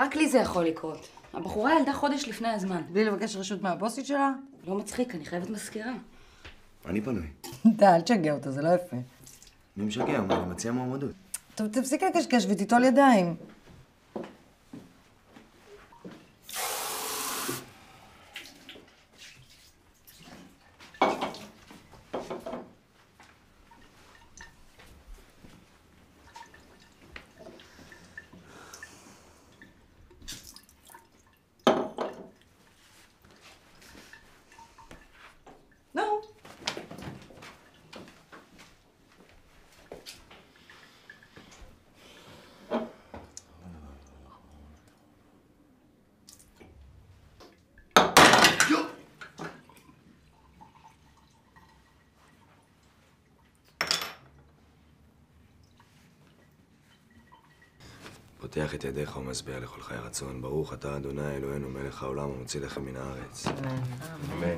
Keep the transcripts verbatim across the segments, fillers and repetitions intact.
רק לי זה יכול לקרות. הבחורה ילדה חודש לפני הזמן. בלי לבקש רשות מהבוסית שלה? לא מצחיק, אני חייבת מזכירה. אני פנוי. די, אל תשגע אותה, זה לא יפה. מי משגע? מה, אני מציע מועמדות. טוב, תפסיק לקשקש ותיטול ידיים. פותח את ידיך ומשביע לכל חיי רצון. ברוך אתה אדוני אלוהינו מלך העולם המוציא לחם מן הארץ. אמן. אמן.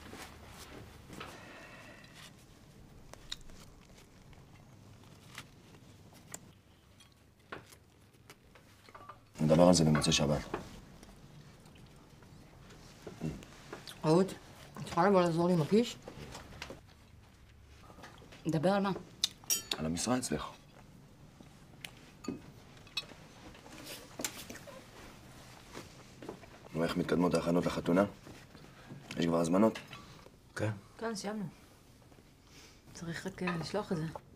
נדבר על זה במוצאי שבת. רעות, את יכולה לבוא לעזור לי עם הקיש? נדבר על מה? על המשרה אצלך. נו, איך מתקדמות ההכנות לחתונה? יש כבר הזמנות? כן. כן, סיימנו. צריך רק לשלוח את זה.